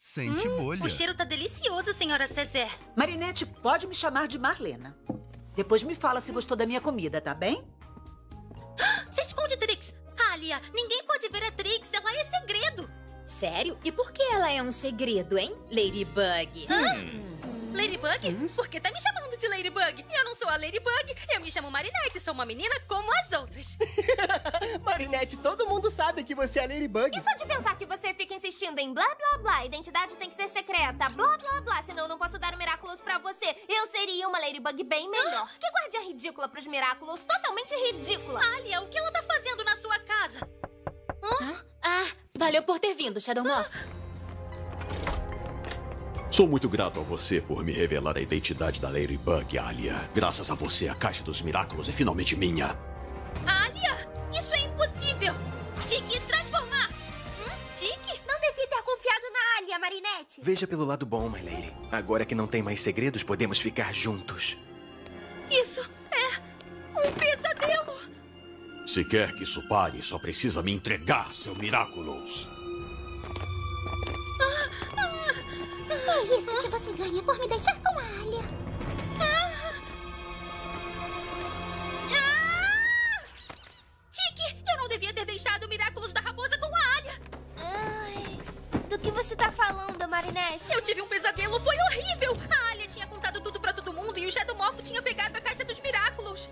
Sente bolha. O cheiro tá delicioso, senhora Zezé. Marinette, pode me chamar de Marlena. Depois me fala se gostou da minha comida, tá bem? Se esconde, Trix. Alia, ninguém pode ver a Trix. Ela é segredo. Sério? E por que ela é um segredo, hein, Ladybug? Ladybug? Por que tá me chamando de Ladybug? Eu não sou a Ladybug. Eu me chamo Marinette. Sou uma menina como as outras. Marinette, todo mundo sabe que você é a Ladybug. E só de pensar que você fica insistindo em blá blá blá, identidade tem que ser secreta, blá blá blá, senão eu não posso dar o Miraculous pra você. Eu seria uma Ladybug bem melhor. Que guardia ridícula pros Miraculous, totalmente ridícula. Alia, o que ela tá fazendo na sua casa? Valeu por ter vindo, Shadowmoth. Sou muito grato a você por me revelar a identidade da Ladybug, Alia. Graças a você, a Caixa dos Miraculous é finalmente minha. Alia, isso é impossível. Tiki, transformar. Tiki? Não devia ter confiado na Alia, Marinette. Veja pelo lado bom, my lady. Agora que não tem mais segredos, podemos ficar juntos. Isso é um pesadelo. Se quer que isso pare, só precisa me entregar seu Miraculous. É isso que você ganha por me deixar com a Alia. Tiki, eu não devia ter deixado o Miraculous da raposa com a Alia. Do que você tá falando, Marinette? Eu tive um pesadelo, foi horrível. A Alia tinha contado tudo pra todo mundo e o Shadowmoth tinha pegado a Caixa dos Miraculous.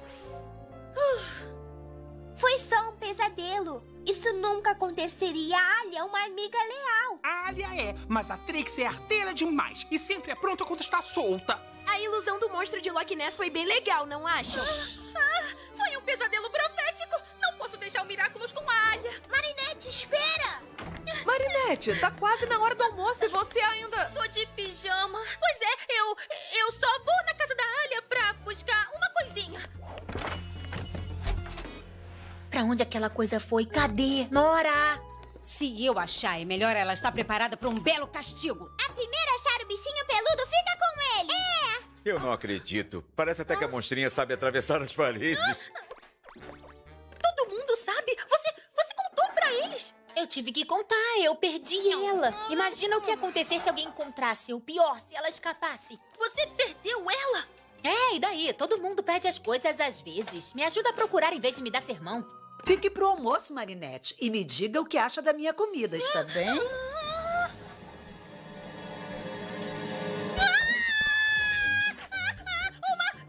Foi só um pesadelo. Isso nunca aconteceria. A Alia é uma amiga leal. A Alia é, mas a Trix é arteira demais e sempre é pronta quando está solta. A ilusão do monstro de Loch Ness foi bem legal, não acham? Foi um pesadelo profético. Não posso deixar o Miraculous com a Alia. Marinette, espera! Marinette, tá quase na hora do almoço e você ainda... Tô de pijama. Pois é, eu só vou na casa da Alia pra buscar uma coisinha. Pra onde aquela coisa foi? Cadê? Nora! Se eu achar, é melhor ela estar preparada para um belo castigo. A primeira a achar o bichinho peludo fica com ele. Eu não acredito. Parece até que a monstrinha sabe atravessar as paredes. Todo mundo sabe? Você contou pra eles? Eu tive que contar, eu perdi ela. Imagina o que ia acontecer se alguém encontrasse. O pior, se ela escapasse. Você perdeu ela? É, e daí? Todo mundo perde as coisas às vezes. Me ajuda a procurar em vez de me dar sermão. Fique pro almoço, Marinette, e me diga o que acha da minha comida, está bem? Uma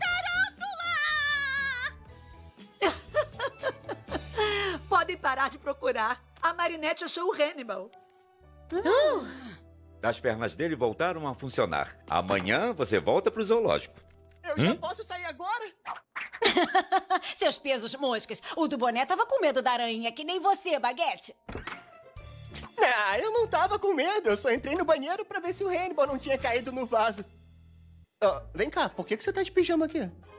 tarântula! Podem parar de procurar. A Marinette achou o Hannibal. As pernas dele voltaram a funcionar. Amanhã você volta pro zoológico. Eu já posso sair agora? Seus pesos moscas. O do boné tava com medo da aranha, que nem você, Baguete. Eu não tava com medo. Eu só entrei no banheiro pra ver se o Hannibal não tinha caído no vaso. Vem cá, por que você tá de pijama aqui?